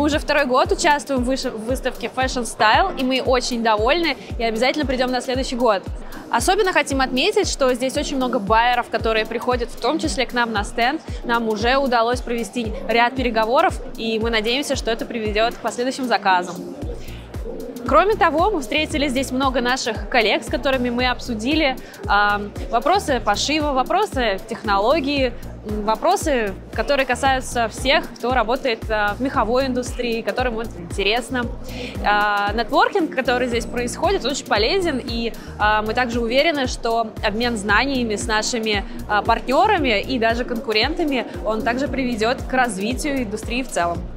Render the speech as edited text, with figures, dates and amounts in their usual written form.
уже второй год участвуем в выставке Fashion Style, и мы очень довольны и обязательно придем на следующий год. Особенно хотим отметить, что здесь очень много байеров, которые приходят в том числе к нам на стенд. Нам уже удалось провести ряд переговоров, и мы надеемся, что это приведет к последующим заказам. Кроме того, мы встретили здесь много наших коллег, с которыми мы обсудили вопросы пошива, вопросы технологии, вопросы, которые касаются всех, кто работает в меховой индустрии, которым это интересно. Нетворкинг, который здесь происходит, очень полезен, и мы также уверены, что обмен знаниями с нашими партнерами и даже конкурентами, он также приведет к развитию индустрии в целом.